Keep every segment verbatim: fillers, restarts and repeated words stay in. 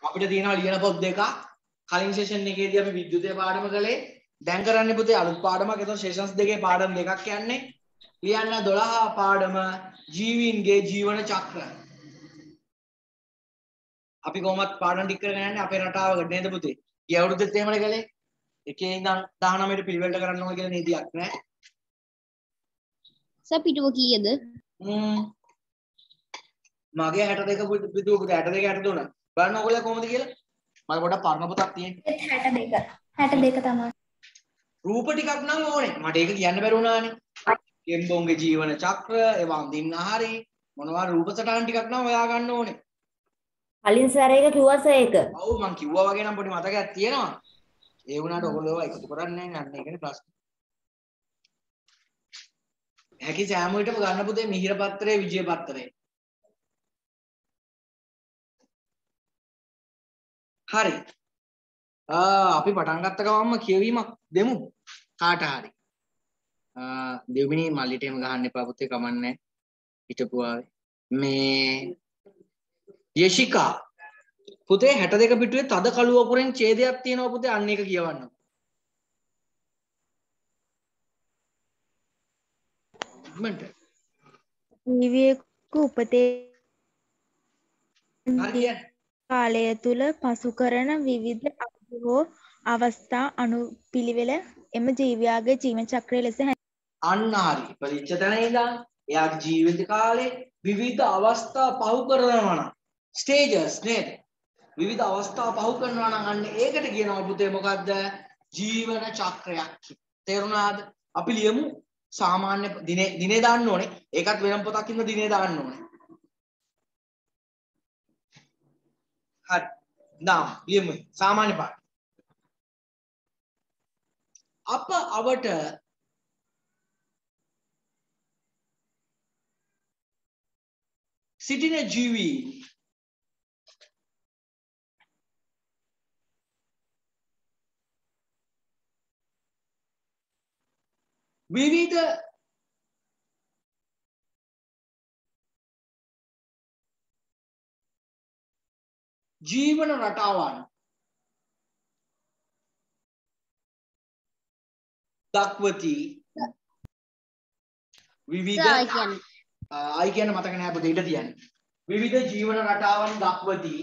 අපිට තියෙනවා ලියන පොත් දෙකක්. කලින් සෙෂන් එකේදී අපි විද්‍යුතය පාඩම කළේ. දැන් කරන්නේ පුතේ අලුත් පාඩමක්. එතකොට සෙෂන්ස් දෙකේ පාඩම් දෙකක් යන්නේ. ලියන්න දොළහ පාඩම ජීවීන්ගේ ජීවන චක්‍ර. අපි කොහොමත් පාඩම් ටික කරගෙන යන්නේ අපේ රටාවකට නේද පුතේ? ගිය අවුරුද්දෙත් එහෙමනේ කළේ. එකේ ඉඳන් දහනවයට පිළිවෙලට කරන්න ඕන කියලා නීතියක් නැහැ. සර් පිටුව කීයද? හ්ම්. මගේ හැට දෙක පිටුව පුතේ හැට දෙක හැට තුන. බලන්න ඕගොල්ලෝ කොහොමද කියලා? මම පොඩක් පරණ පොතක් තියෙන්නේ. හැට දෙක. හැට දෙක තමයි. රූප ටිකක් නම් ඕනේ. මට ඒක කියන්න බැරි වුණානේ. කෙම්බෝන්ගේ ජීවන චක්‍ර, ඒවා අඳින්න හරි මොනවා රූප සටහන් ටිකක් නම් හොයා ගන්න ඕනේ. කලින් සැර එක කිව්වා සර් ඒක. ඔව් මං කිව්වා වගේ නම් පොඩි මතකයක් තියෙනවා. ඒ වුණාට ඔයගොල්ලෝ ඒවා එකතු කරන්නේ නැහැ නේ. අන්න ඒකනේ ප්‍රශ්නේ. හැකි සෑම විටම ගන්න පුතේ මිහිර පත්‍රයේ විජය පත්‍රයේ. හරි. ආ අපි පටන් ගත්ත ගමන්ම කියවීමක් දෙමු කාට හරි. ආ දෙවිනි මල්ලිට එහෙම ගහන්න එපා පුතේ කමන්නේ. හිටපු ආවේ. මේ යෂිකා පුතේ හැට දෙක පිටුවේ තද කළු වපුරෙන් ඡේදයක් තියෙනවා පුතේ අන්න ඒක කියවන්න. ඉක්මනට. ජීවියෙකු උපතේ හරි කියන්නේ. කාලය තුල පසු කරන විවිධ අවධි හෝ අවස්ථා අනුපිළිවෙල එම ජීවියාගේ ජීවන චක්‍රය ලෙස අන්න හරි. ඉපදිච්ච තැන ඉඳන් එයාගේ ජීවිත කාලේ විවිධ අවස්ථා පහු කරනවා නම් ස්ටේජස් නේද? විවිධ අවස්ථා පහු කරනවා නම් අන්න ඒකට කියනවා පුතේ මොකද්ද? ජීවන චක්‍රයක්. තේරුණාද? අපි ලියමු සාමාන්‍ය දිනේ දිනේ දාන්න ඕනේ. ඒකත් වෙනම පොතක් ඉන්න දිනේ දාන්න ඕනේ. හරි. දාමු. ලියමු සාමාන්‍ය පාඩම. අප අවට සිටින ජීවී විවිධ ජීවන රටාවන් දක්වති විවිධ ආයි කියන මතක නෑ පුතේ ඊට තියන්නේ විවිධ ජීවන රටාවන් දක්වති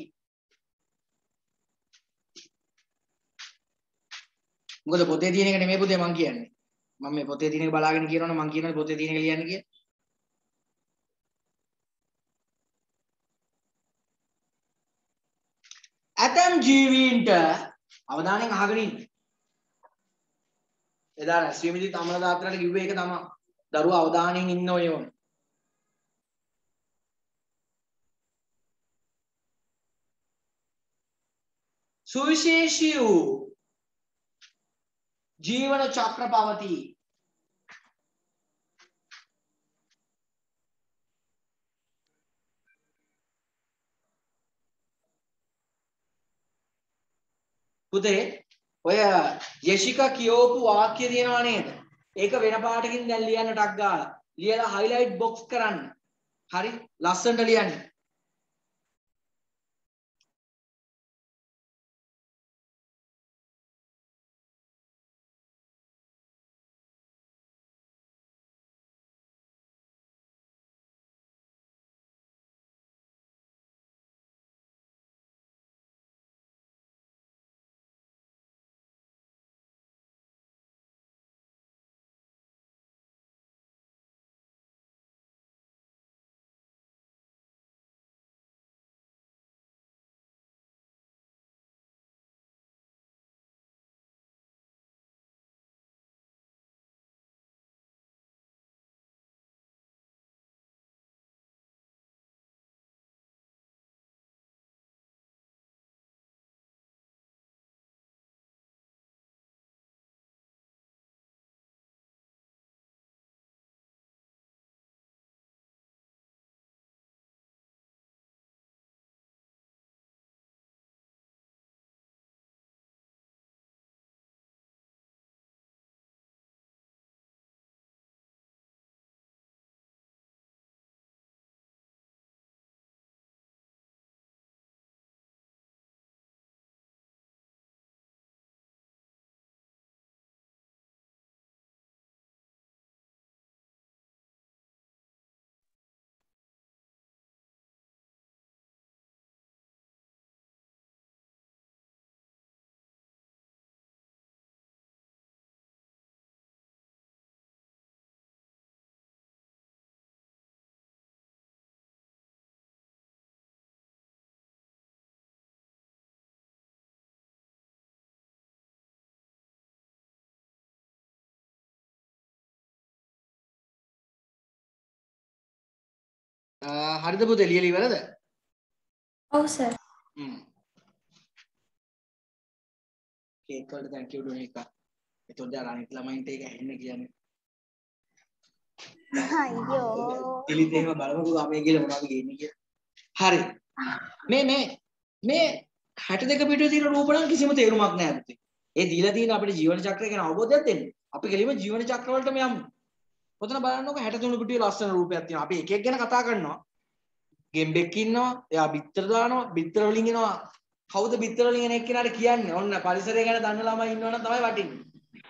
මොකද පොතේ තියෙන එක නෙමෙයි පුතේ මං කියන්නේ මම මේ පොතේ තියෙන එක බලාගෙන කියනවනේ මං කියනවා පොතේ තියෙන එක ලියන්න කියලා ඇතම් ජීවීන්ට අවධානයෙන් අහගෙන ඉන්න එදා රැස්වීමේදී තමල දාත්‍රාට කිව්වේ ඒක තමයි දරුවා අවධානයෙන් ඉන්න ඕනේ සුවිශේෂී වූ ජීවන චක්‍ර පවතී පුතේ ඔය යෂිකා කියවපු වාක්‍ය තියෙනවා නේද ඒක වෙන පාටකින් දැන් ලියන්න ටක් ගාලා ලියලා highlight box කරන්න හරි ලස්සනට ලියන්න හරිද පුතේ ලියලා ඉවරද? ඔව් සර්. හ්ම්. කේක් වලට thank you ඩොනේක. එතකොට දැන් අනිත් ළමයින්ට ඒක ඇහෙන්න කියන්නේ. අයියෝ. ඉලිත් එහෙම බලමුකෝ ගමේ කියලා මොනවද ගේන්නේ කියලා. හරි. මේ මේ මේ හැට දෙක පිටුවේ තියෙන රූප නම් කිසිම තේරුමක් නැහැ පුතේ. ඒ දීලා තියෙන අපේ ජීවන චක්‍රය ගැන අවබෝධයක් දෙන්න. අපි කෙලිම ජීවන චක්‍ර වලටම යමු. ඔතන බලන්නකො හැට තුන පිටුවේ ලස්සන රූපයක් තියෙනවා. අපි එක එක ගැන කතා කරනවා. ගෙම්බෙක් ඉන්නවා. එයා බිත්තර දානවා. බිත්තර වලින් එනවා. කවුද බිත්තර වලින් එන එක්කෙනාට කියන්නේ? ඔන්න පරිසරය ගැන දන්න ළමයි ඉන්නවනම් තමයි වටින්නේ.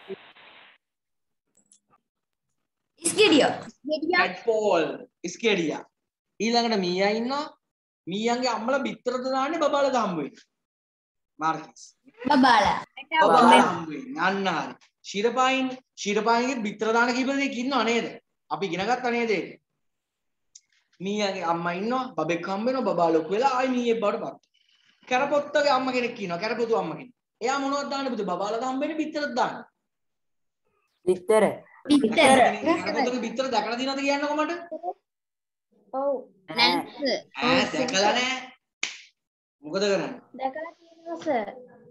ඉස්ගෙඩිය. ටැඩ්පෝල්, ඉස්කෙඩියා. ඊළඟට මීයා ඉන්නවා. මීයන්ගේ අම්මලා බිත්තරද දාන්නේ බබාලද හම්බ වෙන්නේ. මාර්කස්. බබාලා. බබාලා හම්බ වෙන්නේ. අන්න හරි. ශිරපායින් ශිරපායින්ගේ බිත්තර දාන කීප දෙනෙක් ඉන්නව නේද? අපි ඉගෙන ගත්තා නේද ඒක? මීයාගේ අම්මා ඉන්නවා, බබෙක් හම්බ වෙනවා, බබා ලොකු වෙලා ආයි මීයෙක් බවට පත්. කැරපොත්තගේ අම්ම කෙනෙක් ඉන්නවා, කැරපොතු අම්ම කෙනෙක්. එයා මොනවද දාන්නේ පුතේ? බබාලද හම්බ වෙන්නේ බිත්තරද දාන්නේ? විතර. බිත්තර. කැරපොතගේ බිත්තර දැකලා තියෙනවද කියන්නකො මට? ඔව්. නැන්ස. ඈ දැකලා නැහැ. මොකද කරන්නේ? දැකලා තියෙනවා සර්.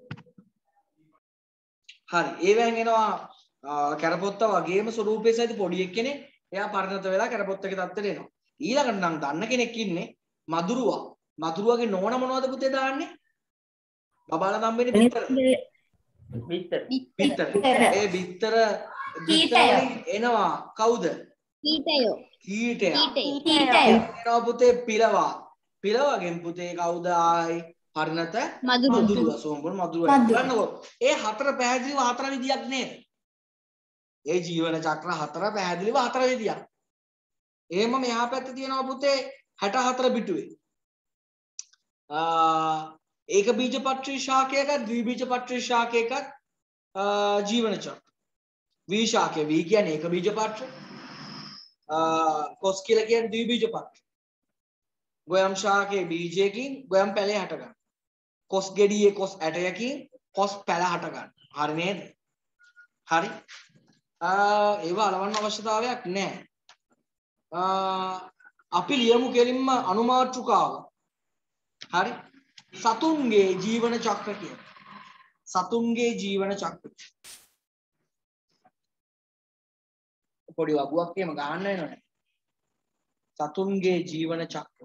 හරි. ඒවෙන් එනවා කැරපොත්ත වගේම ස්වරූපයේ සහිත පොඩි එක්කෙනෙක්. එයා පරිණත වෙලා කැරපොත්තගේ තත්ත්වයට එනවා. ඊළඟට නම් දන්න කෙනෙක් ඉන්නේ මදුරුවා. මදුරුවාගේ නෝන මොනවද පුතේ දාන්නේ? බබාලා නම් වෙන්නේ බිත්තර. විතර. බිත්තර. ඒ බිත්තර බිත්තර එනවා කවුද? කීටයෝ. කීටයා. කීටය. එනවා පුතේ පිලවා. පිලවගෙන් පුතේ කවුද ආයි පරිණත මදුරුවා. සෝම්බුර මදුරුවා. බලන්නකෝ. ඒ හතර පැහැදිලිව හතර විදියක් නේද? ඒ ජීවන චක්‍ර හතර පැහැදිලිව හතර විදියක්. එහෙම මෙහා පැත්තේ තියෙනවා පුතේ හැට හතර පිටුවේ. ඒක බීජපත්‍රී ශාකයක ද්විබීජපත්‍රී ශාකයක ජීවන චක්‍ර. වී ශාකය වී කියන්නේ ඒක බීජපත්‍ර. කොස් කියලා කියන්නේ ද්විබීජපත්‍ර. ගොයම් ශාකයේ බීජයකින් ගොයම් පැලේ හට ගන්න. කොස් ගෙඩියේ කොස් ඇටයකින් කොස් පැල හට ගන්න. හරි නේද? හරි. ඒව අලවන්න අවශ්‍යතාවයක් නැහැ. අපි ලියමු කෙලින්ම අනුමාත්‍රිකාව. හරි. සතුන්ගේ ජීවන චක්‍ර කියලා. සතුන්ගේ ජීවන චක්‍ර. පොඩි වගුවක් එහෙම ගහන්න වෙනවනේ. සතුන්ගේ ජීවන චක්‍ර.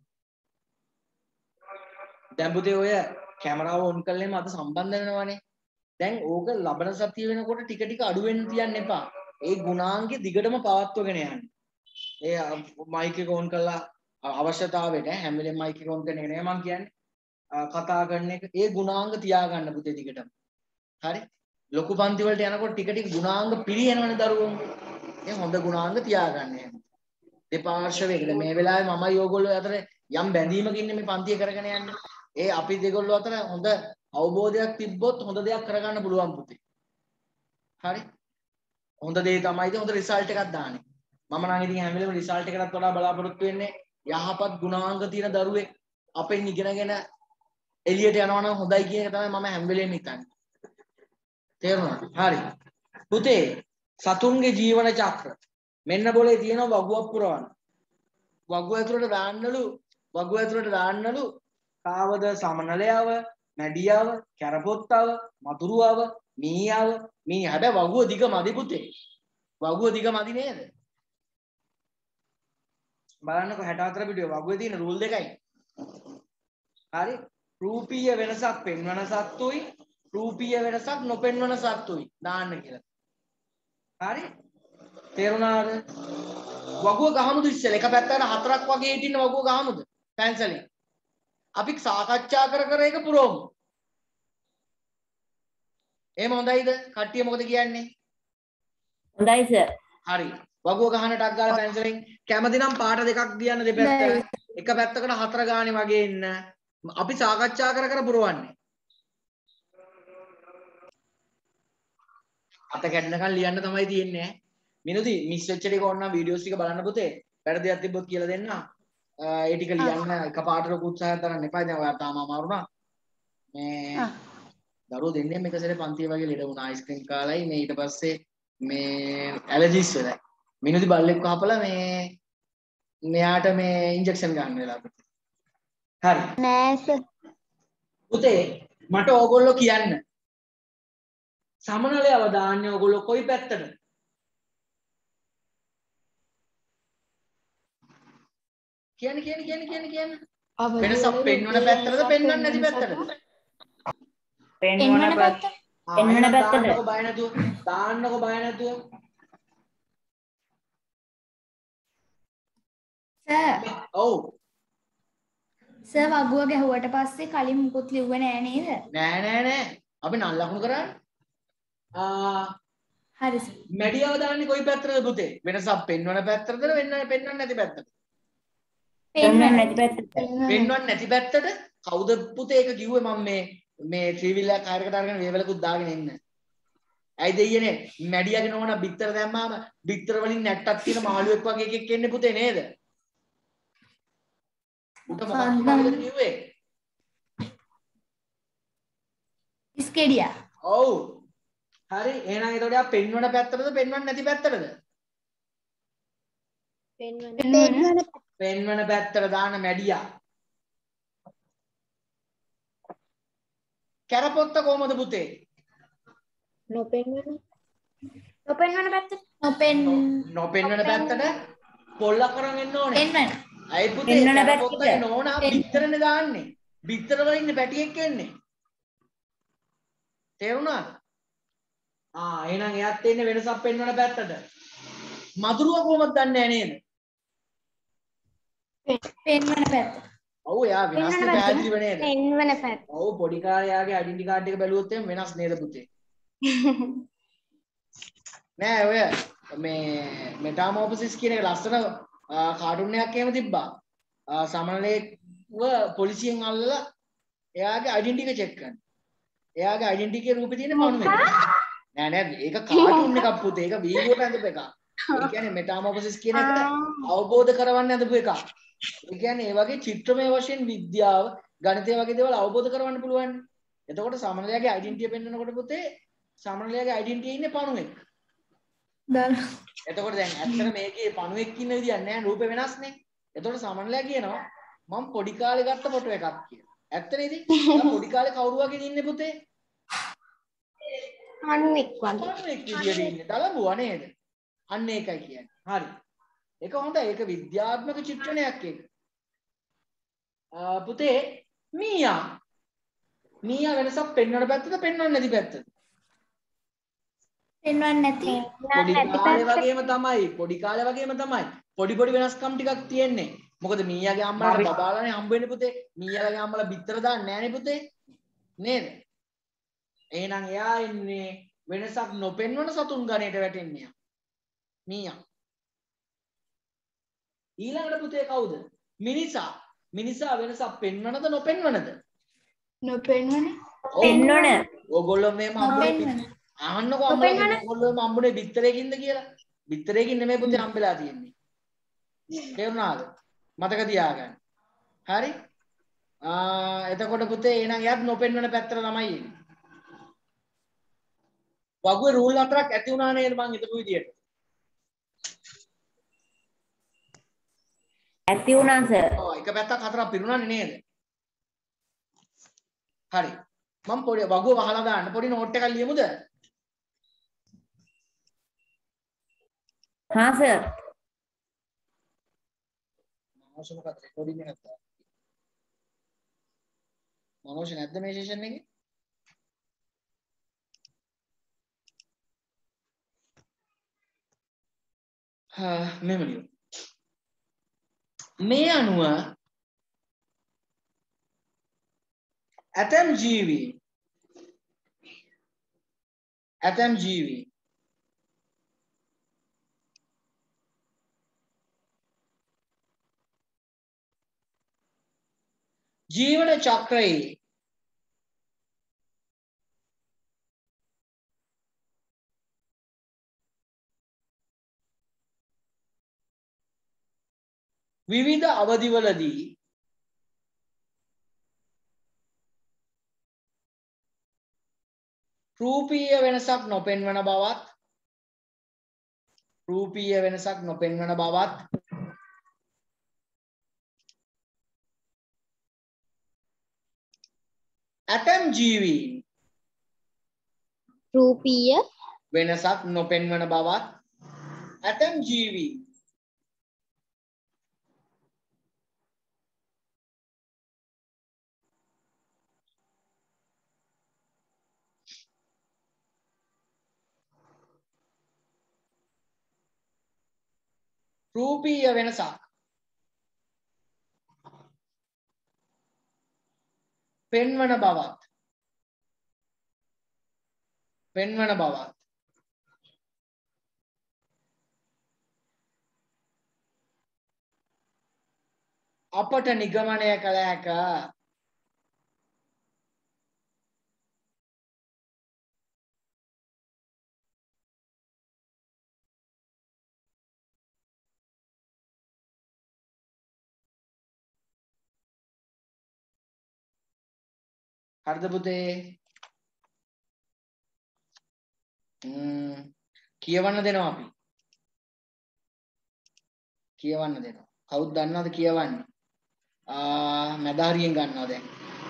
දැන් පුතේ ඔය කැමරාව ඔන් කළේම අද සම්බන්ධ වෙනවනේ. දැන් ඕක ලබන සතිය වෙනකොට ටික ටික අඩු වෙන්න තියන්න එපා. ඒ ගුණාංගේ දිගටම පවත්වගෙන යන්න. ඒ මයික් එක ඔන් කළා අවශ්‍යතාවයට හැම වෙලේම මයික් එක ඔන් කරන එක නෙමෙයි මම කියන්නේ. කතා කරන එක ඒ ගුණාංග තියාගන්න පුතේ දිගටම. හරි? ලොකු පන්ති වලට යනකොට ටික ටික ගුණාංග පිළිහෙනවනේ දරුවෝ. ඒ හොඳ ගුණාංග තියාගන්න එහෙනම්. දෙපාර්ශවයකට මේ වෙලාවේ මමයි ඕගොල්ලෝ අතර යම් බැඳීමක් ඉන්නේ මේ පන්තිය කරගෙන යන්නේ. ඒ අපි දෙගොල්ලෝ අතර හොඳ අවබෝධයක් තිබ්බොත් හොඳ දෙයක් කරගන්න පුළුවන් පුතේ. හරි? හොඳ දේ තමයිද හොඳ රිසල්ට් එකක් දාන්නේ. මම නම් ඉතින් හැම වෙලේම රිසල්ට් එකකට වඩා බලාපොරොත්තු වෙන්නේ යහපත් ගුණාංග තියෙන දරුවෙක් අපෙන් ඉගෙනගෙන එළියට යනවා නම් හොඳයි කියන එක තමයි මම හැම වෙලේම හිතන්නේ. තේරුණාද? හරි. පුතේ සතුන්ගේ ජීවන චක්‍ර. මෙන්න બોලේ තියෙන වගුවක් පුරවන්න. වගුව ඇතුළට දාන්නලු වගුව ඇතුළට දාන්නලු කාවද සමනලයව, මැඩියව, කැරපොත්තව, මතුරුවව, මීයව, මී හැබැයි වගුව දිග මදි පුතේ. වගුව දිග මදි නේද? බලන්නකො හැට හතර පිටුවේ වගුවේ තියෙන රූල් දෙකයි. හරි? රූපීය වෙනසක් පෙන්වන සත්තුයි, රූපීය වෙනසක් නොපෙන්වන සත්තුයි දාන්න කියලා. හරි? තේරුණාද? වගුව ගහමුද ඉස්සෙල්ලා එක පැත්තකට හතරක් වගේ හිටින්න වගුව ගහමුද? පැන්සලෙන්. අපි සාකච්ඡා කර කර ඒක පුරවමු. එහෙම හොඳයිද? කට්ටිය මොකද කියන්නේ? හොඳයි සර්. හරි. වගුව ගහන ටක් ගාලා පැන්සලෙන් කැමති නම් පාට දෙකක් දියන්න දෙපැත්ත. එක පැත්තකට හතර ගානේ වගේ ඉන්න. අපි සාකච්ඡා කර කර පුරවන්නේ. අත කැඩනකන් ලියන්න තමයි තියෙන්නේ. මිනුදි මිස් වෙච්ච ටික ඕනනම් වීඩියෝස් ටික බලන්න පුතේ. වැරදියක් තිබ්බොත් කියලා දෙන්න. ඒ ටික ලියන්න එකපාරට ලොකු උත්සාහයක් දරන්න එපා. දැන් ඔයාලා තාම අමාරු නා. මේ දරුවෝ දෙන්නෙම එක සැරේ පන්තිය වගේ ලෙඩ වුණා. අයිස්ක්‍රීම් කාලයි මේ ඊට පස්සේ මේ ඇලර්ජිස් වෙලා. මිනුදි බල්ලෙක් කහපලා මේ මෙයාට මේ ඉන්ජෙක්ෂන් ගන්න වෙලා පුතේ. හරි. නෑ සර්. පුතේ මට ඕගොල්ලෝ කියන්න. සමනලයව දාන්නේ ඕගොල්ලෝ කොයි පැත්තටද? කියන්න කියන්න කියන්න කියන්න කියන්න. වෙනසක් පෙන්වන පැත්තටද පෙන්වන්නේ නැති පැත්තටද? පෙන්වන පැත්ත. පෙන්වන පැත්තට. දාන්නකො බය නැතුව. දාන්නකො බය නැතුව. සර් ඔව්. සර් වගුව ගැහුවට පස්සේ කලින් මුකුත් ලිව්වේ නෑ නේද? නෑ නෑ නෑ. අපි නල් ලකුණු කරන්නේ. ආ හරි සර්. මැඩියව දාන්නේ කොයි පැත්තටද පුතේ? වෙනසක් පෙන්වන පැත්තටද වෙන්නේ පෙන්වන්නේ නැති පැත්තටද? පෙන්වන්නේ නැති පැත්තට. පෙන්වන්නේ නැති පැත්තට කවුද පුතේ ඒක කිව්වේ මම මේ මේ ත්‍රිවිල් එකක් කාර්යකට අරගෙන වේවලකුත් දාගෙන ඉන්න. ඇයි දෙයියනේ මැඩියාගේ නෝනා බිත්තර දැම්මාම බිත්තර වලින් නැට්ටක් තියෙන මාළුවෙක් වගේ එකෙක් එන්නේ පුතේ නේද? උට මොකක්ද කිව්වේ? ඉස්කෙඩියා. ඔව්. හරි එහෙනම් එතකොට යා පෙන්වන පැත්තටද පෙන්වන්නේ නැති පැත්තටද? පෙන්වන්න. පෙන්වන පැත්තට දාන මැඩියා. කැරපොත්ත කොහමද පුතේ? නොපෙන්වන. නොපෙන්වන පැත්ත. නොපෙන් නොපෙන්වන පැත්තට පොල්ලක් කරන් එන්න ඕනේ. පෙන්වන්න. අයි පුතේ පෙන්වන කැරපොත්තගේ පැත්තට. නෝනා බිත්තරනේ දාන්නේ. බිත්තර වල ඉන්න පැටියෙක් එන්නේ. තේරුණාද? ආ එහෙනම් එයාත් එන්නේ වෙනසක් පෙන්වන පැත්තට. මధుරුව කොහොමද දන්නේ නේද? පෙන්වන පැත්ත. ඔව් එයා වෙනස් නේ පැහැදිලිව නේද? පෙන්වන පැත්ත. ඔව් පොඩි කාලේ යාගේ ඩෙන්ටි කාඩ් එක බැලුවොත් එහෙම වෙනස් නේද පුතේ? නෑ ඔය මේ මෙටාමෝපසිස් කියන එක ලස්සන කාටුන් එකක් එහෙම තිබ්බා. සමනලේව පොලිසියෙන් අල්ලලා එයාගේ ඩෙන්ටි එක චෙක් කරන්න. එයාගේ ඩෙන්ටි එකේ රූපේ තියෙන පණුව එක. නෑ නෑ ඒක කාටුන් එකක් පුතේ. ඒක වීඩියෝට ඇඳපු එකක්. ඒ කියන්නේ මෙටාමෝපසිස් කියන එක අවබෝධ කරවන්න ඇඳපු එකක්. ඒ කියන්නේ ඒ වගේ චිත්‍රමය වශයෙන් විද්‍යාව ගණිතය වගේ දේවල් අවබෝධ කරවන්න පුළුවන්. එතකොට සමනලයාගේ ඩෙන්ටිය පෙන්වනකොට පුතේ සමනලයාගේ ඩෙන්ටිය ඉන්නේ පණුවෙක්. දාන්න. එතකොට දැන් ඇත්තට මේකේ පණුවෙක් ඉන්න විදියක් නෑ රූපේ වෙනස්නේ. එතකොට සමනලයා කියනවා මම පොඩි කාලේ ගත්ත ෆොටෝ එකක් කියලා. ඇත්ත නේද? මම පොඩි කාලේ කවුරු වගේද ඉන්නේ පුතේ? පණුවෙක් වගේ. පණුවෙක් විදියට ඉන්නේ. දලබුවා නේද? අන්න ඒකයි කියන්නේ. හරි. ඒක හොඳයි. ඒක විද්‍යාත්මක චිත්‍රණයක් ඒක. පුතේ මීයා මීයා වෙනසක් පෙන්වන පැත්තද පෙන්වන්නේ නැති පැත්තද? පෙන්වන්නේ නැති. පොඩි කාලේ වගේම තමයි පොඩි කාලේ වගේම තමයි පොඩි පොඩි වෙනස්කම් ටිකක් තියෙන්නේ. මොකද මීයාගේ අම්මලාට බබාලානේ හම්බ වෙන්නේ පුතේ. මීයාගේ අම්මලා බිත්තර දාන්නේ නැහනේ පුතේ. නේද? එහෙනම් එයා ඉන්නේ වෙනසක් නොපෙන්වන සතුන් ගණයට වැටෙන්නේ. මීයා. ඊළඟට පුතේ කවුද? මිනිසා. මිනිසා වෙනසක් පෙන්වනද නොපෙන්වනද? නොපෙන්වන. පෙන්වන. ඕගොල්ලෝ මේම අම්බුනේ අහන්නකෝ අම්මලා ඕගොල්ලෝ අම්බුනේ බිත්තරයකින්ද කියලා. බිත්තරයකින් නෙමෙයි පුතේ හම්බෙලා තියෙන්නේ. තේරුණාද? මතක තියාගන්න. හරි? ආ එතකොට පුතේ එහෙනම් එයාත් නොපෙන්වන පැත්තට තමයි එන්නේ. වගුවේ රූල් හතරක් ඇති වුණා නේද මං හිතපු විදියට? ඇති වුණා සර්. ඔව් එක පැත්තක් හතරක් පිරුණානේ නේද? හරි. මම පොඩි වගුව වහලා දාන්න පොඩි නෝට් එකක් ලියමුද? හා සර්. මනෝෂ් මොකක්ද රෙකෝඩින් එක නැත්ද? මනෝෂ් නැද්ද මේ සෙෂන් එකේ? හා මෙමලියු. මේ අනුව ඇතම් ජීවි ඇතම් ජීවි ජීවන චක්‍රයේ විවිධ අවධිවලදී රූපීය වෙනසක් නොපෙන්වන බවත් රූපීය වෙනසක් නොපෙන්වන බවත් ඇතම් ජීවීන් රූපීය වෙනසක් නොපෙන්වන බවත් ඇතම් ජීවීන් රූපීය වෙනසක් පෙන්වන බවත් පෙන්වන බවත් අපට නිගමනය කළ හැක හරිද පුතේ ම්ම් කියවන්න දෙනවා අපි කියවන්න දෙනවා කවුද දන්නවද කියවන්නේ ආ මැදහරියෙන් ගන්නවා දැන්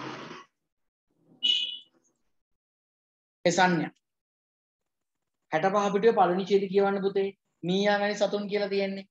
ඒ සංඥා හැටපහ පිටුවේ පළවෙනි ඡේදය කියවන්න පුතේ මීයා වැනි සතුන් කියලා තියෙන්නේ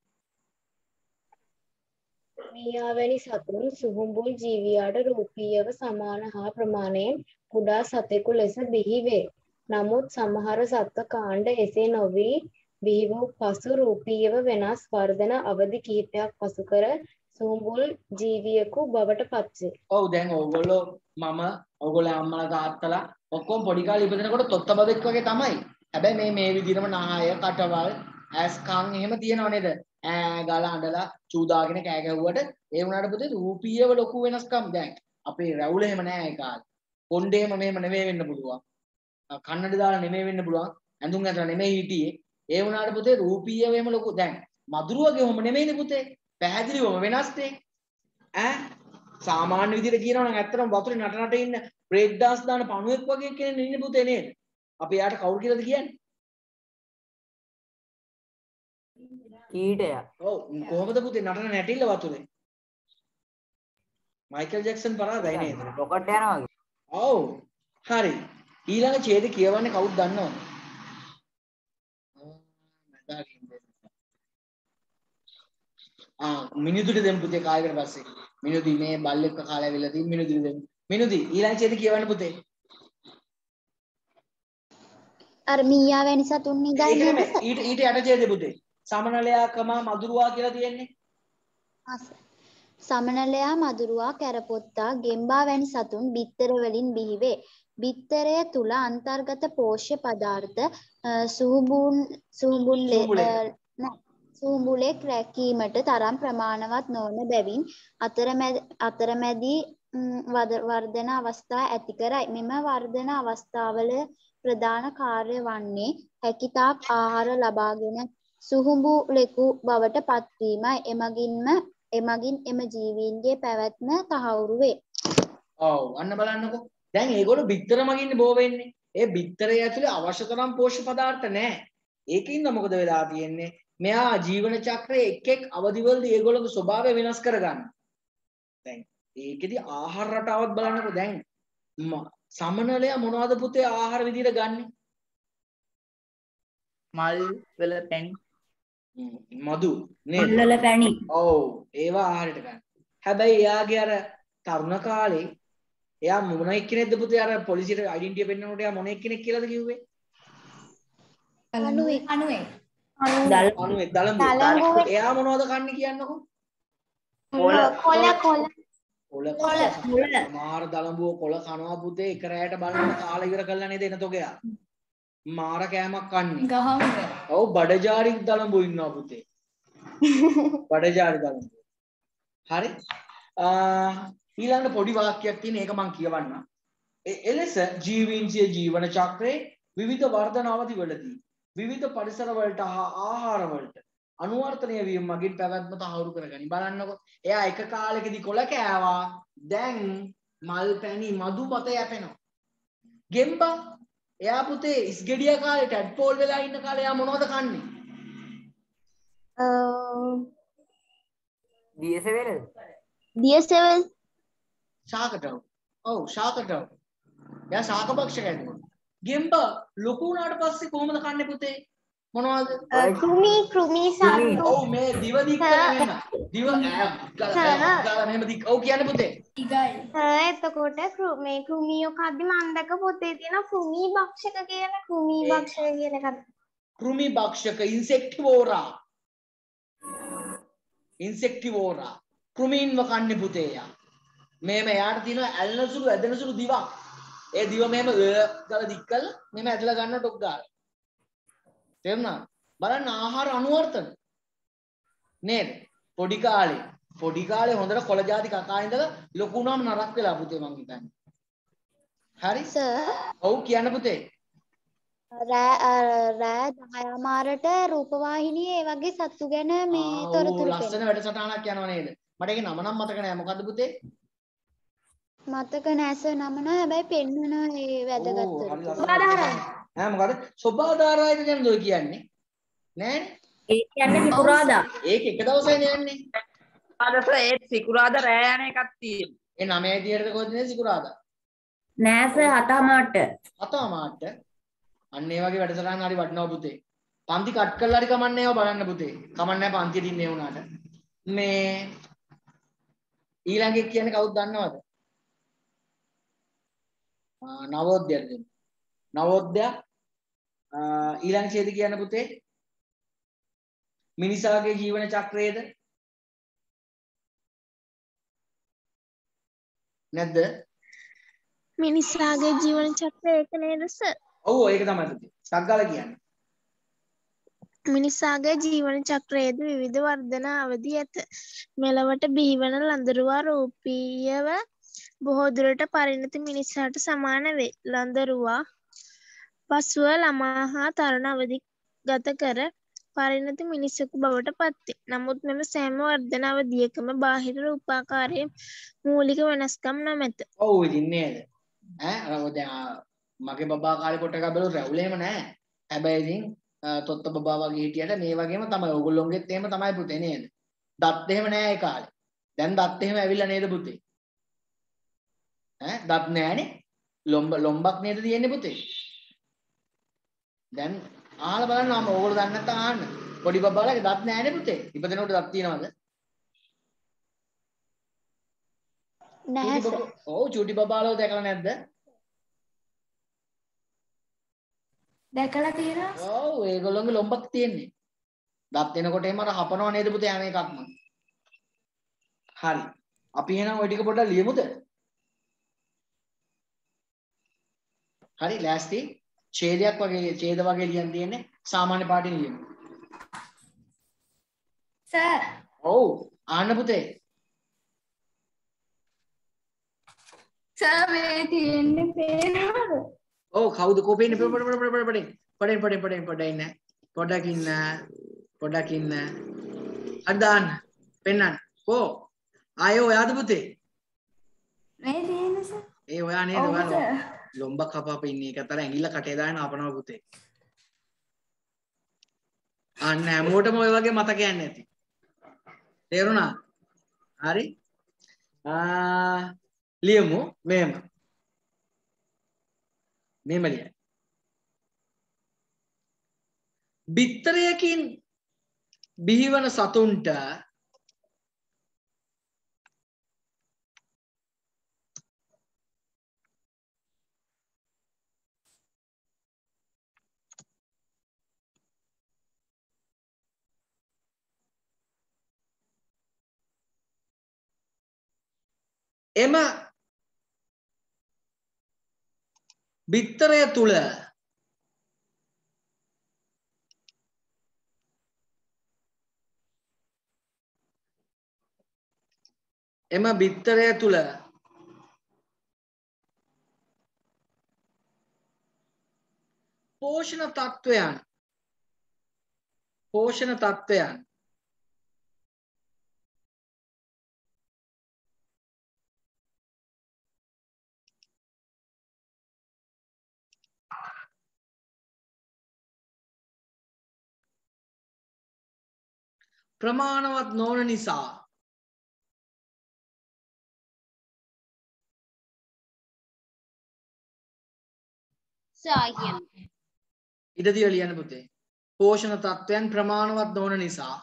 මීයා වැනි සතුන් සුහුඹුල් ජීවියාට රූපීයව සමාන හා ප්‍රමාණයෙන් කුඩා සතෙකු ලෙස බිහි වේ. නමුත් සමහර සත්ත්ව කාණ්ඩ එසේ නොවී බිහි වූ පසු රූපීයව වෙනස් වර්ධන අවධි කිහිපයක් පසු කර සුහුඹුල් ජීවියෙකු බවට පත්වේ. ඔව් දැන් ඕගොල්ලෝ මම ඕගොල්ලෝ අම්මලා තාත්තලා ඔක්කොම පොඩි කාලේ ඉපදෙනකොට තොත්ත බබෙක් වගේ තමයි. හැබැයි මේ මේ විදිහටම නාය කටවල් ඇස් කන් එහෙම තියෙනව නේද? ඈ ගාලා අඬලා චූදාගෙන කෑ ගැහුවට ඒ වුණාට පුතේ රූපීයව ලොකු වෙනස්කම් දැන් අපේ රැවුල එහෙම නෑ ඒ කාලේ. කොණ්ඩේම මෙහෙම නෙමෙයි වෙන්න පුළුවන්. කන්නඩි දාලා නෙමෙයි වෙන්න පුළුවන්. ඇඳුම් ඇඳලා නෙමෙයි හිටියේ. ඒ වුණාට පුතේ රූපීයවම ලොකු දැන් මදුරුවගේ ඔහොම නෙමෙයිනේ පුතේ. පැහැදිලිවම වෙනස් නේ. ඈ සාමාන්‍ය විදිහට කියනවා නම් ඇත්තටම වතුරේ නට නට ඉන්න බ්‍රේක් dance දාන පණුවෙක් වගේ කෙනෙක් ඉන්නේ පුතේ නේද? අපි යාට කවුරු කියලාද කියන්නේ? කීටයක්. ඔව් කොහොමද පුතේ නටන නැටිල්ල වතුරේ? මයිකල් ජැක්සන් පරාදයි නේද? රොකට් යනවා වගේ. ඔව් හරි. ඊළඟ ඡේදය කියවන්නේ කවුද දන්නවද? ආ මිනිදුට දෙමු පුතේ කායකට පස්සේ. මිනුදි මේ බල්ලෙක්ව කාලා ඇවිල්ලා තියෙන මිනුදි දෙමු. මිනුදි ඊළඟ ඡේදය කියවන්න පුතේ. අර මීයා වැනි සතුන් නිදා ඒක නෙමෙයි ඊට ඊට යට ඡේදය පුතේ. සමනලයා කම මදුරුවා කියලා තියෙන්නේ. සමනලයා මදුරුවා කැරපොත්තා ගෙම්බා වැනි සතුන් බිත්තර වලින් බිහි වේ. බිත්තරය තුල අන්තර්ගත පෝෂ්‍ය පදාර්ථ සුහුඹුන් සුහුඹුල්ලේ සුහුඹුලෙක් රැකීමට තරම් ප්‍රමාණවත් නොවන බැවින් අතරමැදි වර්ධන අවස්ථා ඇති කරයි. මෙම වර්ධන අවස්ථාවල ප්‍රධාන කාර්ය වන්නේ හැකිතාක් ආහාර ලබාගෙන සුහුඹුලෙකු බවට පත්වීමයි. එමගින්ම එමගින් එම ජීවීන්ගේ පැවැත්ම තහවුරු වේ. ඔව් අන්න බලන්නකෝ. දැන් මේගොල්ලෝ බිත්තර මගින්නේ බෝ වෙන්නේ. ඒ බිත්තරය ඇතුලේ අවශ්‍ය තරම් පෝෂ්‍ය පදාර්ථ නැහැ. ඒකින්ද මොකද වෙලා තියෙන්නේ? මෙයා ජීවන චක්‍රයේ එක් එක් අවදිවලදී ඒගොල්ලෝගේ ස්වභාවය වෙනස් කරගන්න. දැන් ඒකෙදි ආහාර රටාවත් බලන්නකෝ. දැන් සමනලයා මොනවද පුතේ ආහාර විදියට ගන්නෙ? මල් වල පැණි. මදු නේද? මල් වල පැණි. ඔව් ඒවා ආහාරයට ගන්න. හැබැයි එයාගේ අර තරුණ කාලේ එයා මොන එක්කෙනෙක්ද පුතේ අර පොලිසියට ඩෙන්ටිටිය පෙන්නනකොට එයා මොන එක්කෙනෙක් කියලාද කිව්වේ? අනුවේ අනුවේ අනුවේ දලඹු. එයා මොනවද කන්නේ කියන්නකෝ? කොළ කොළ කොළ කොළ කොළ මාර දලඹුව කොළ කනවා පුතේ එක රැයට බලන්න කාලා ඉවර කරලා නේද එන තොගයා. මාර කෑමක් කන්නේ. ගහමුද? ඔව් බඩජාරි දලඹු ඉන්නවා පුතේ. බඩජාරි දලඹු. හරි. ඊළඟ පොඩි වාක්‍යයක් තියෙන ඒක මම කියවන්නම්. එලෙස ජීවීන්ගේ ජීවන චක්‍රයේ විවිධ වර්ධන අවධිවලදී විවිධ පරිසර වලට හා ආහාර වලට අනුවර්තනය වීම මගින් පැවැත්ම තහවුරු කරගනි. බලන්නකො. එයා එක කාලෙකදී කොළ කෑවා. දැන් මල් පැණි මදු මත යැපෙනවා. ගෙම්බා එයා පුතේ ඉස්ගෙඩියා කාලේ ටැඩ්පෝල් වෙලා ඉන්න කාලේ එයා මොනවද කන්නේ? අ දියසෙවලද? දියසෙවල් ශාකටව. ඔව් ශාකටව. එයා ශාක භක්ෂකයෙක්. ගෙම්බ ලොකු වුණාට පස්සේ කොහොමද කන්නේ පුතේ? මොනවද? කෘමි කෘමි සත්තු ඔව් මේ දිව දික් කරලා මෙහෙම. දිව ගාලා මෙහෙම දික්. ඔව් කියන්නේ පුතේ. ඉගයි. එතකොට මේ කෘමියෝ කද්දි මම දැක පොතේ තියෙන කෘමි භක්ෂක කියන කෘමි භක්ෂක කියන එකක්. කෘමි භක්ෂක ඉන්සෙක්ටිවෝරා. ඉන්සෙක්ටිවෝරා. කෘමීන්ව කන්නේ පුතේ යා. මෙහෙම යාට තියෙන ඇලෙන සුළු ඇදෙන සුළු දිවක්. ඒ දිව මෙහෙම ගාලා දික් කරලා මෙහෙම ඇදලා ගන්න ටොක් ගාලා. තේරුණා? බලන්න ආහාර අනුවර්තන. නේද? පොඩි කාලේ පොඩි කාලේ හොඳට කොළ ಜಾති කකා ඉඳලා ලොකු වුණාම නරක වෙලා පුතේ මං හිතන්නේ. හරි? සර්. ඔව් කියන්න පුතේ. රෑ රෑ දහය මාරට රූපවාහිනියේ ඒ වගේ සත්තු ගැන මේ තොරතුරු ලස්සන වැඩසටහනක් යනවා නේද? මට ඒකේ නම නම් මතක නෑ. මොකද්ද පුතේ? මතක නෑ සර් නම නෑ හැබැයි පෙන්වන ඒ වැදගත් තොරතුරු. ඈ මොකද? සෝබාදාරායද දැන් ඔය කියන්නේ? නෑනේ. ඒ කියන්නේ සිකුරාදා. ඒක එක දවසයිනේ යන්නේ. අදස ඒත් සිකුරාදා රෑ යන එකක් තියෙනවා. ඒ නවය දියරද කොහෙද නේ සිකුරාදා? නෑ සර් හතමාට. හතමාට. අන්න ඒ වගේ වැඩසටහන් හරි වටිනවා පුතේ. පන්ති කට් කරලා හරි කමන්නේ ඒවා බලන්න පුතේ. කමන්නේ නැහැ පන්තියට ඉන්නේ වුණාට. මේ ඊළඟ එක කියන්නේ කවුද දන්නවද? ආ නවෝදයද? නවෝදය ඊළඟ ඡේද කියන්න පුතේ. මිනිසාගේ ජීවන චක්‍රයේද? නැද්ද? මිනිසාගේ ජීවන චක්‍රය ඒක නේද සර්? ඔව් ඒක තමයි පුතේ. සග්ගල කියන්නේ. මිනිසාගේ ජීවන චක්‍රයේද විවිධ වර්ධන අවධි ඇත. මෙලවට බිහිවන ළඳරුවා රූපීයව බොහෝ දුරට පරිණත මිනිසාට සමාන වේ. ළඳරුවා පසුව ළමා හා තරුණ අවධි ගත කර පරිණත මිනිසෙකු බවට පත්වේ. නමුත් මෙම සෑම වර්ධන අවධියකම බාහිර රූපාකාරයේ මූලික වෙනස්කම් නොමැත. ඔව් ඉතින් නේද? ඈ අර දැන් මගේ බබා කාලේ පොට්ටක් බැලුවොත් රැවුලේම නෑ. හැබැයි ඉතින් තොත්ත බබා වගේ හිටියට මේ වගේම තමයි. ඕගොල්ලොන්ගෙත් එහෙම තමයි පුතේ නේද? දත් එහෙම නෑ ඒ කාලේ. දැන් දත් එහෙම ඇවිල්ලා නේද පුතේ? ඈ දත් නෑනේ. ලොම්බ ලොම්බක් නේද තියෙන්නේ පුතේ? දැන් අහලා බලන්න මම ඕගොල්ලෝ දන්නේ නැත්නම් අහන්න. පොඩි බබාලගේ දත් නෑනේ පුතේ. ඉපදෙනකොට දත් තියනවද? නැහැ සර්. ඔව් චූටි බබාලව දැකලා නැද්ද? දැකලා තියෙනවා. ඔව් ඒගොල්ලෝගේ ලොම්බක් තියෙන්නේ. දත් එනකොට එහෙම අර හපනව නේද පුතේ හැම එකක්ම. හරි. අපි එහෙනම් ওই ටික පොඩ්ඩක් ලියමුද? හරි ලෑස්ති. ඡේදයක් වගේ ඡේද වගේ ලියන්න තියෙන්නේ. සාමාන්‍ය පාඩින් ලියමු. සර්. ඔව් ආන්න පුතේ. සර් මේ තියෙන්නේ පේනවද? ඔව් කවුද කෝපෙන්නේ පොඩ පොඩ පොඩ පොඩ පොඩ පොඩ පොඩ පොඩ පොඩ ඉන්න. පොඩක් ඉන්න. පොඩක් ඉන්න. අදාන්න. පෙන්නන්න. කො ආයෝ ඔයාද පුතේ? මේ තියෙන්නේ සර්. ඒ ඔයා නේද ඔයා ලොම්බක් කපාප ඉන්නේ ඒකතර ඇඟිල්ල කටේ දාගෙන අපනවා පුතේ. අන්න හැමෝටම ඔය වගේ මතකයක් නැති. තේරුණා? හරි. ආ ලියමු මෙහෙම. මෙහෙම ලියන්න. බිත්තරයකින් බිහිවන සතුන්ට එම බිත්තරය තුල එම බිත්තරය තුල පෝෂණ තත්වයන් පෝෂණ තත්වයන් ප්‍රමාණවත් නොවන නිසා ආයි කියන්න. ඉඩ දීලා ලියන්න පුතේ. පෝෂණ තත්වයන් ප්‍රමාණවත් නොවන නිසා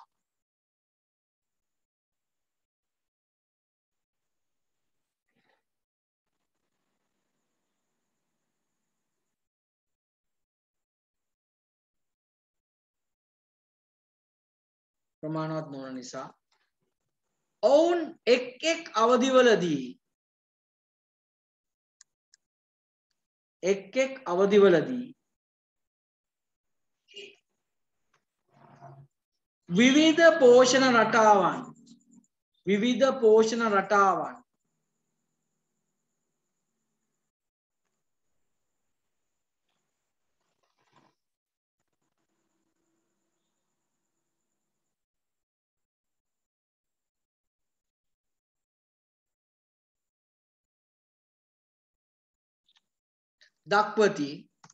ප්‍රමාණවත් නොවන නිසා ඔවුන් එක් එක් අවධිවලදී එක් එක් අවධිවලදී විවිධ පෝෂණ රටාවන් විවිධ පෝෂණ රටාවන් දක්වති.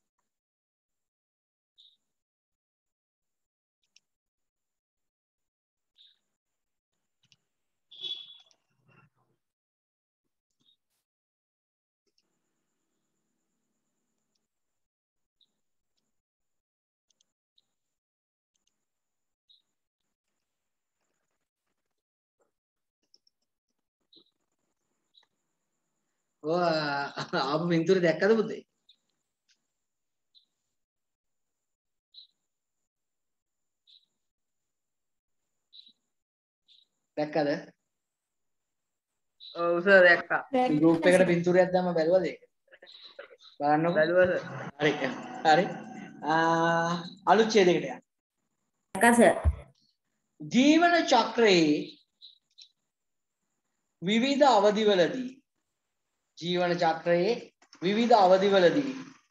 ඔය ආපු පින්තූරේ දැක්කද පුතේ? දැක්කද? ඔව් සර් දැක්කා. ගෲප් එකට පින්තූරයක් දැම්ම බැලුවද ඒක? බලන්නකො. බැලුවා සර්. හරි. හරි. ආ අලුත් ඡේදයකට යන්න. දැක්කා සර්. ජීවන චක්‍රයේ විවිධ අවධිවලදී ජීවන චක්‍රයේ විවිධ අවධිවලදී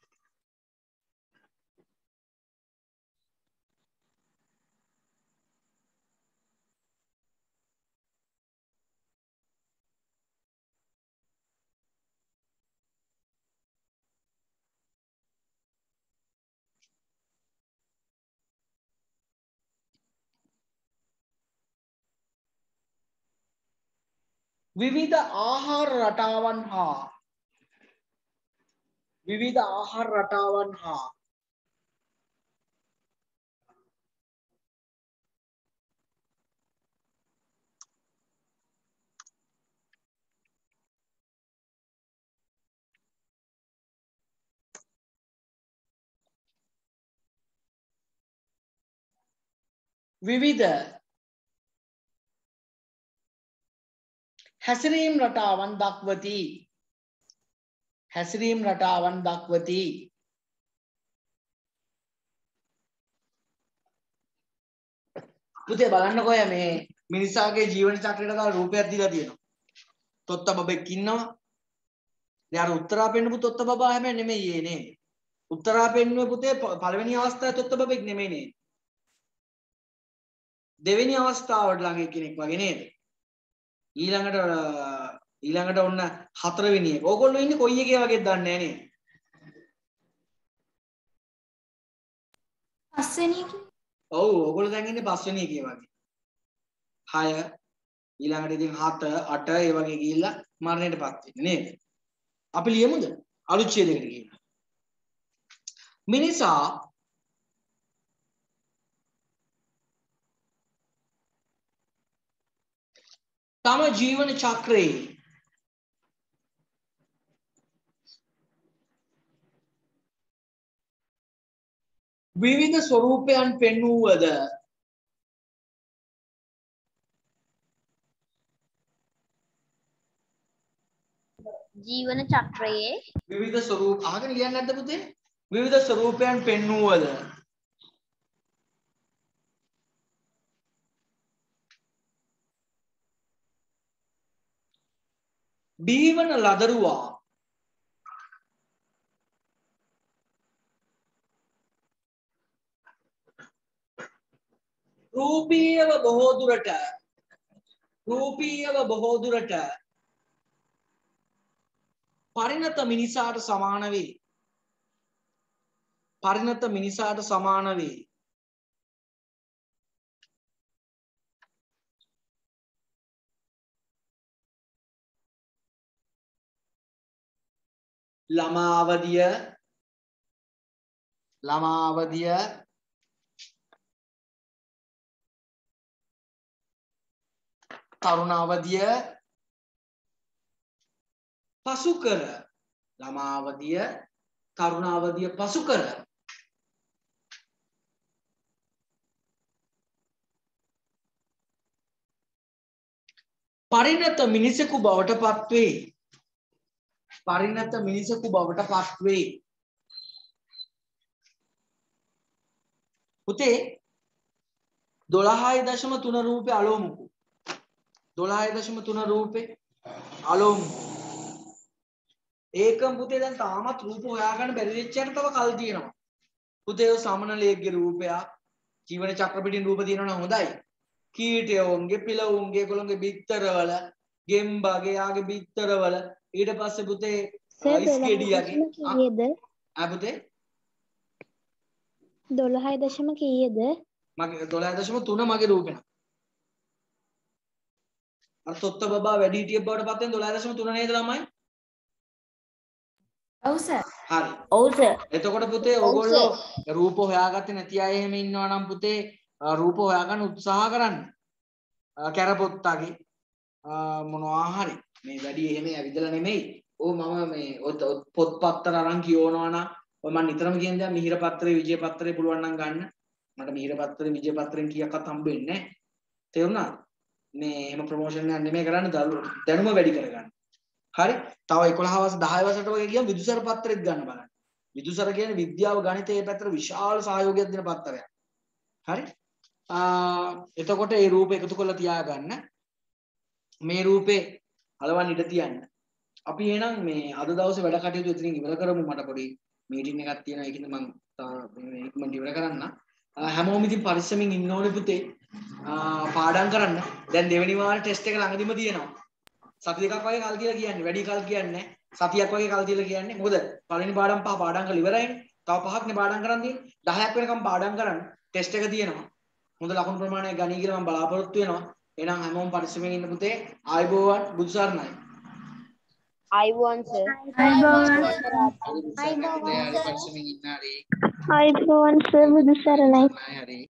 විවිධ ආහාර රටාවන් හා විවිධ ආහාර රටාවන් හා විවිධ හැසිරීම් රටාවන් දක්වති. හැසිරීම් රටාවන් දක්වති. පුතේ බලන්නකො මේ මිනිසාගේ ජීවන චක්‍රයට දාලා රූපයක් දීලා තියෙනවා. තොත්ත බබෙක් ඉන්නවා. දැන් අර උත්තරා පෙන්නපු තොත්ත බබා හැබැයි නෙමෙයි ඒ නේද? උත්තරා පෙන්නුවේ පුතේ පළවෙනි අවස්ථාවේ තොත්ත බබෙක් නෙමෙයි නේද? දෙවෙනි අවස්ථාවට ළඟ කෙනෙක් වගේ නේද? ඊළඟට ඊළඟට ඔන්න හතරවෙනි එක. ඕගොල්ලෝ ඉන්නේ කොයි එකේ වගේද දන්නේ නැහැ නේද? පස්වෙනි එක. ඔව් ඕගොල්ලෝ දැන් ඉන්නේ පස්වෙනි එකේ වගේ. හය ඊළඟට ඉතින් හත අට ඒ වගේ ගිහිල්ලා මරණයටපත් වෙන්නේ නේද? අපි ලියමුද? අලුත් ඡේදයකට ගිහින්. මිනිසා තම ජීවන චක්‍රයේ විවිධ ස්වරූපයන් පෙන්වුවද ජීවන චක්‍රයේ විවිධ ස්වරූප අහගෙන ලියන්නේ නැද්ද පුතේ? විවිධ ස්වරූපයන් පෙන්වුවද බිහිවන ලදරුවා රූපීයව බොහෝ දුරට රූපීයව බොහෝ දුරට පරිණත මිනිසාට සමාන වේ. පරිණත මිනිසාට සමාන වේ. ළමා අවධිය ළමා අවධිය තරුණ අවධිය පසු කර ළමා අවධිය තරුණ අවධිය පසු කර පරිණත මිනිසෙකු බවට පත්වේ පරිණත මිනිසෙකු බවට පත්වේ පුතේ දොළහයි දශම තුන රූපේ අලෝමුකු දොළහයි දශම තුන රූපේ අලෝමුකු ඒකම පුතේ දැන් තාමත් රූප හොයාගන්න බැරි වෙච්ච යට තව කල් තියෙනවා පුතේ ඔය සමනලයේගේ රූපය ජීවන චක්‍ර පිටින් රූප තියෙනවා නම් හොඳයි කීටයෝන්ගේ පිලවුන්ගේ ඒගොල්ලෝගේ බිත්තරවල ගෙම්බගේ යාගේ බිත්තරවල ඊට පස්සේ පුතේ ඉස්කෙඩියාගේ කීයද ආ පුතේ දොළහයි දශම කීයද මගේ දොළහයි දශම තුන මගේ රූපේ අර තොත්ත බබා වැඩි හිටියෙක් බවට පත් වෙන දොළහයි දශම තුන නේද ළමයි ඔව් සර්. හරි ඔව් සර්. එතකොට පුතේ ඕගොල්ලෝ රූප හොයාගත්තේ නැති අය එහෙම ඉන්නවා නම් පුතේ රූප හොයාගන්න උත්සාහ කරන්න කැරපොත්තගේ මොනවා හරි මේ වැඩි එහෙම ඇවිදලා නෙමෙයි ඕ මම මේ පොත් පත්තර අරන් කියවනවා නම් ඔය මම නිතරම කියන දේ මිහිර පත්‍රේ විජය පත්‍රේ පුළුවන් නම් ගන්න මට මිහිර පත්‍රේ විජය පත්‍රෙන් කීයක්වත් හම්බෙන්නේ නැහැ තේරුණාද මේ එහෙම ප්‍රොමෝෂන් එකක් නෙමෙයි කරන්නේ දැනුම වැඩි කරගන්න හරි තව එකොළහ වසර දහය වසරට වගේ ගියම විදුසර පත්‍රෙත් ගන්න බලන්න විදුසර කියන්නේ විද්‍යාව ගණිතයේ පැත්තට විශාල සහයෝගයක් දෙන පත්‍රයක් හරි එතකොට මේ රූප එකතු කරලා තියාගන්න මේ රූපේ හලවන්න ඉඩ තියන්න අපි එහෙනම් මේ අද දවසේ වැඩ කටයුතු එතනින් ඉවර කරමු මට පොඩි මීටින් එකක් තියෙනවා ඒකින්ද මම ඉක්මනට ඉවර කරන්න හැමෝම ඉතින් පරිස්සමින් ඉන්න ඕනේ පුතේ පාඩම් කරන්න දැන් දෙවෙනි වාරේ ටෙස්ට් එක ළඟදිම තියෙනවා සති දෙකක් වගේ කල් කියලා කියන්නේ වැඩි කල් කියන්නේ සතියක් වගේ කල් කියලා කියන්නේ මොකද පළවෙනි පාඩම් පහ පාඩම් කරලා ඉවරයිනේ තව පහක්නේ පාඩම් කරන් තියෙන්නේ දහයක් වෙනකම් පාඩම් කරන්න ටෙස්ට් එක තියෙනවා හොඳ ලකුණු ප්‍රමාණයක් ගනී කියලා මම බලාපොරොත්තු වෙනවා එහෙනම් හැමෝම පරිස්සමෙන් ඉන්න පුතේ ආයුබෝවන් බුදු සරණයි අයිබෝන් සර්. අයිබෝවන්. හරි පරිස්සමෙන් ඉන්න හරි ආයිබෝවන් සර් බුදු සරණයි හරි